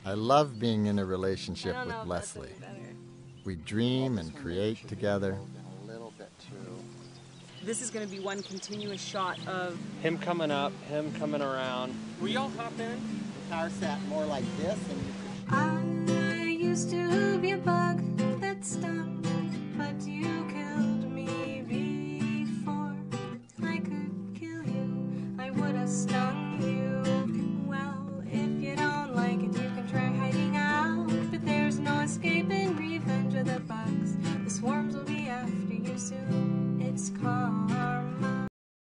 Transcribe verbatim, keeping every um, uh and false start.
I love being in a relationship with Lesley. We dream and create together. This is going to be one continuous shot of him coming up, him coming around. Will y'all hop in? The car sat more like this. And I used to be a bug that stung, but you killed me before I could kill you. I would have stopped.